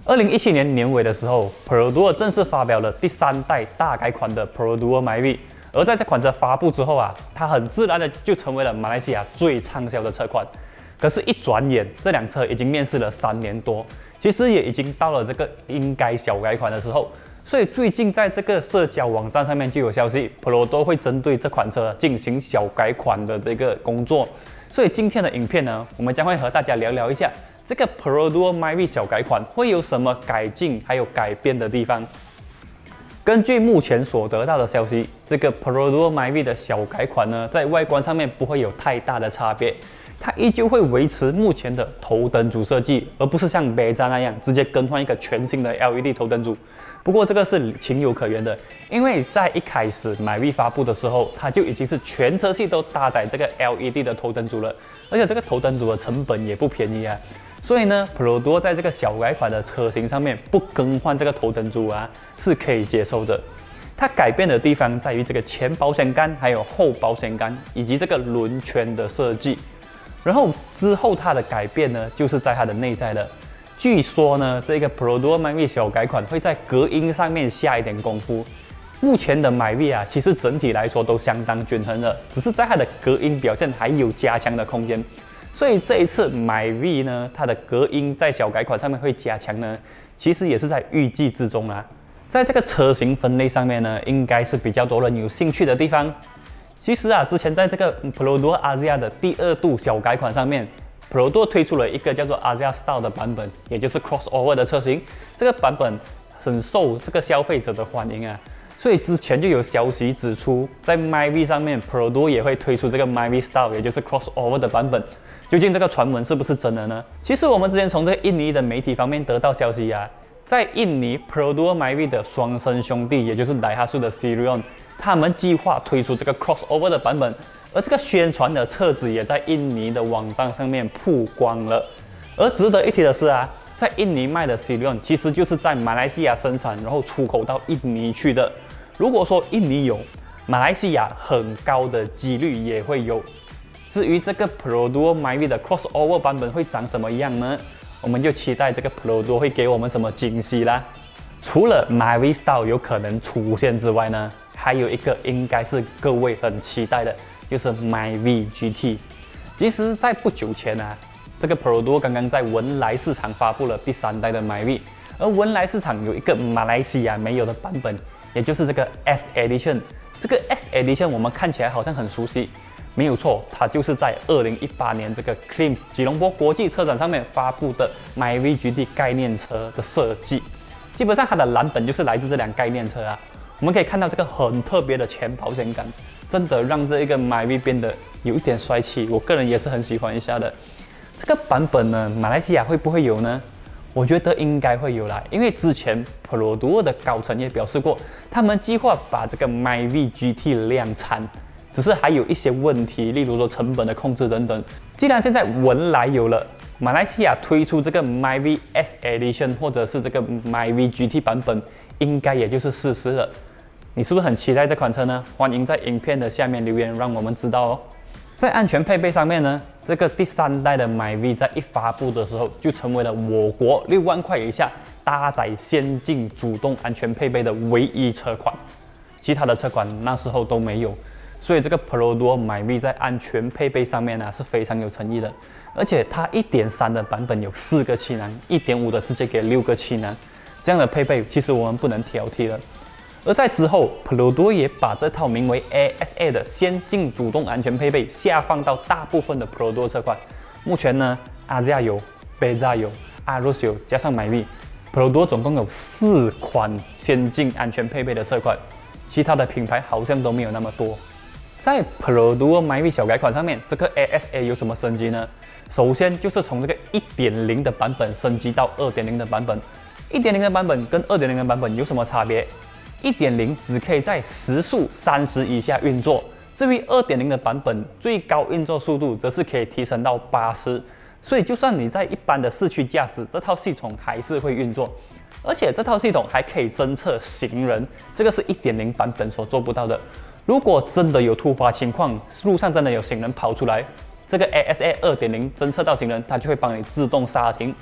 2017年年尾的时候 ，Pro Duo 正式发表了第3代大改款的 Pro Duo Myvi。而在这款车发布之后啊，它很自然的就成为了马来西亚最畅销的车款。可是，一转眼，这辆车已经面世了3年多，其实也已经到了这个应该小改款的时候。所以最近在这个社交网站上面就有消息 ，Pro Duo 会针对这款车进行小改款的这个工作。所以今天的影片呢，我们将会和大家聊聊一下这个 Pro Duo Myvi 小改款会有什么改进还有改变的地方。根据目前所得到的消息，这个 Pro Duo Myvi 的小改款呢，在外观上面不会有太大的差别，它依旧会维持目前的头灯组设计，而不是像 Beza 那样直接更换一个全新的 LED 头灯组。不过这个是情有可原的，因为在一开始 Myvi 发布的时候，它就已经是全车系都搭载这个 LED 的头灯组了，而且这个头灯组的成本也不便宜啊。所以呢 ，Pro Duo 在这个小改款的车型上面不更换这个头灯组啊，是可以接受的。它改变的地方在于这个前保险杆、还有后保险杆以及这个轮圈的设计。然后之后它的改变呢，就是在它的内在了。据说呢，这个 Pro Duo Myvi 小改款会在隔音上面下一点功夫。目前的 Myvi 啊，其实整体来说都相当均衡了，只是在它的隔音表现还有加强的空间。所以这一次 Myvi 呢，它的隔音在小改款上面会加强呢，其实也是在预计之中啦。在这个车型分类上面呢，应该是比较多人有兴趣的地方。其实啊，之前在这个 Pro Duo Asia 的第2度小改款上面 ，Pro Duo 推出了一个叫做 Asia Style 的版本，也就是 Crossover 的车型。这个版本很受这个消费者的欢迎啊。所以之前就有消息指出，在 Myvi 上面 ，Pro Duo 也会推出这个 Myvi Style， 也就是 Crossover 的版本。究竟这个传闻是不是真的呢？其实我们之前从这个印尼的媒体方面得到消息啊，在印尼 Pro Duo Myvi 的双生兄弟，也就是 Daihatsu 的 Sirion， 他们计划推出这个 Crossover 的版本，而这个宣传的册子也在印尼的网站上面曝光了。而值得一提的是啊，在印尼卖的 Sirion 其实就是在马来西亚生产，然后出口到印尼去的。如果说印尼有，马来西亚很高的几率也会有。至于这个 Pro Duo Myvi 的 Crossover 版本会长什么样呢？我们就期待这个 Pro Duo 会给我们什么惊喜啦。除了 Myvi Style 有可能出现之外呢，还有一个应该是各位很期待的，就是 Myvi GT。其实，在不久前啊，这个 Pro Duo 刚刚在文莱市场发布了第3代的 Myvi， 而文莱市场有一个马来西亚没有的版本，也就是这个 S Edition。这个 S Edition 我们看起来好像很熟悉。没有错，它就是在2018年这个 CLIMS 吉隆坡国际车展上面发布的 Myvi GT 概念车的设计。基本上它的蓝本就是来自这辆概念车啊。我们可以看到这个很特别的前保险杆，真的让这一个 Myvi 变得有一点帅气。我个人也是很喜欢一下的。这个版本呢，马来西亚会不会有呢？我觉得应该会有啦，因为之前 Pro Duo 的高层也表示过，他们计划把这个 Myvi GT 量产。只是还有一些问题，例如说成本的控制等等。既然现在文莱有了，马来西亚推出这个 Myvi S Edition 或者是这个 Myvi GT 版本，应该也就是事实了。你是不是很期待这款车呢？欢迎在影片的下面留言，让我们知道哦。在安全配备上面呢，这个第3代的 Myvi 在一发布的时候，就成为了我国6万块以下搭载先进主动安全配备的唯一车款，其他的车款那时候都没有。所以这个 Pro Duo Myvi 在安全配备上面呢是非常有诚意的，而且它 1.3 的版本有4个气囊，1.5 的直接给6个气囊，这样的配备其实我们不能挑剔了。而在之后 ，Pro Duo 也把这套名为 ASA 的先进主动安全配备下放到大部分的 Pro Duo 车款。目前呢 ，Asia 有 ，Beza 有 ，Arus 有，加上 Myvi，Pro Duo 总共有4款先进安全配备的车款，其他的品牌好像都没有那么多。在 Pro Duo Myvi 小改款上面，这个 ASA 有什么升级呢？首先就是从这个 1.0 的版本升级到 2.0 的版本。1.0 的版本跟 2.0 的版本有什么差别？ 1.0 只可以在时速30以下运作，至于 2.0 的版本，最高运作速度则是可以提升到80。所以就算你在一般的市区驾驶，这套系统还是会运作。而且这套系统还可以侦测行人，这个是 1.0 版本所做不到的。如果真的有突发情况，路上真的有行人跑出来，这个 ASA 2.0侦测到行人，它就会帮你自动刹停。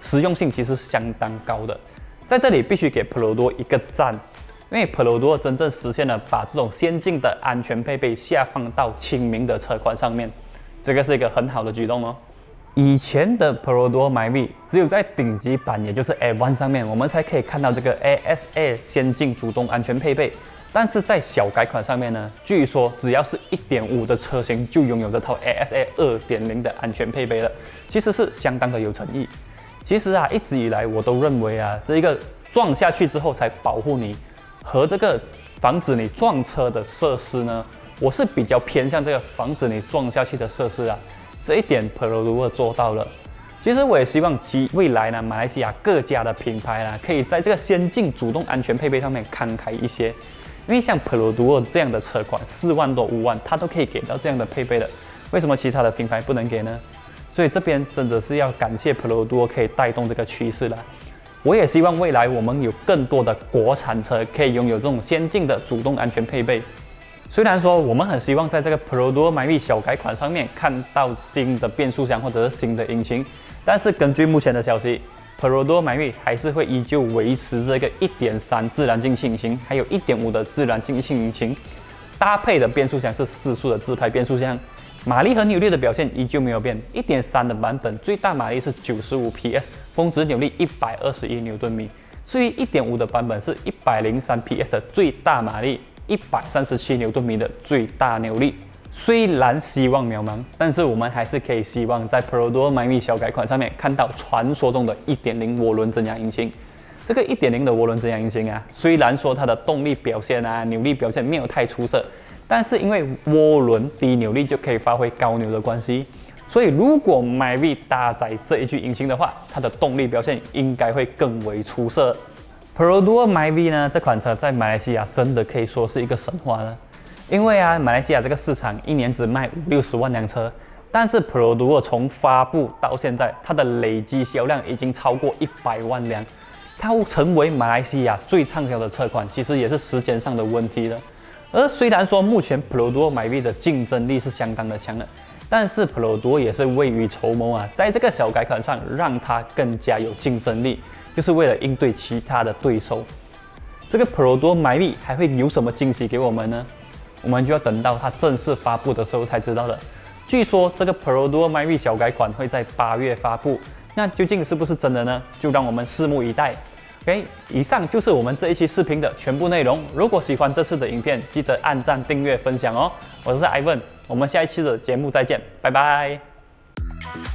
实用性其实是相当高的。在这里必须给 Perodua 一个赞，因为 Perodua 真正实现了把这种先进的安全配备下放到亲民的车款上面，这个是一个很好的举动哦。以前的 Perodua Myvi 只有在顶级版，也就是 A1 上面，我们才可以看到这个 ASA 先进主动安全配备。但是在小改款上面呢，据说只要是 1.5 的车型就拥有这套 ASA 2.0 的安全配备了，其实是相当的有诚意。其实啊，一直以来我都认为啊，这一个撞下去之后才保护你，和这个防止你撞车的设施呢，我是比较偏向这个防止你撞下去的设施啊。这一点 Perodua 做到了。其实我也希望未来呢，马来西亚各家的品牌呢，可以在这个先进主动安全配备上面慷慨一些。因为像 Perodua 这样的车款，4万多5万，它都可以给到这样的配备的，为什么其他的品牌不能给呢？所以这边真的是要感谢 Perodua 可以带动这个趋势啦。我也希望未来我们有更多的国产车可以拥有这种先进的主动安全配备。虽然说我们很希望在这个 Perodua Myvi 小改款上面看到新的变速箱或者是新的引擎，但是根据目前的消息，Perodua Myvi 还是会依旧维持这个 1.3 自然进气引擎，还有 1.5 的自然进气引擎，搭配的变速箱是4速的自排变速箱，马力和扭力的表现依旧没有变。1.3 的版本最大马力是95 PS， 峰值扭力121牛顿米。至于 1.5 的版本是103 PS 的最大马力，137牛顿米的最大扭力。虽然希望渺茫，但是我们还是可以希望在 Perodua Myvi 小改款上面看到传说中的 1.0 涡轮增压引擎。这个 1.0 的涡轮增压引擎啊，虽然说它的动力表现啊、扭力表现没有太出色，但是因为涡轮低扭力就可以发挥高扭的关系，所以如果 Myvi 搭载这一具引擎的话，它的动力表现应该会更为出色。Perodua Myvi 呢，这款车在马来西亚真的可以说是一个神话了。因为啊，马来西亚这个市场一年只卖50-60万辆车，但是 Perodua 从发布到现在，它的累计销量已经超过100万辆，它成为马来西亚最畅销的车款，其实也是时间上的问题了。而虽然说目前 Perodua Myvi 的竞争力是相当的强的，但是 Perodua 也是未雨绸缪啊，在这个小改款上让它更加有竞争力，就是为了应对其他的对手。这个 Perodua Myvi 还会有什么惊喜给我们呢？我们就要等到它正式发布的时候才知道了。据说这个 Perodua Myvi 小改款会在8月发布，那究竟是不是真的呢？就让我们拭目以待。OK， 以上就是我们这一期视频的全部内容。如果喜欢这次的影片，记得按赞、订阅、分享哦。我是 Ivan， 我们下一期的节目再见，拜拜。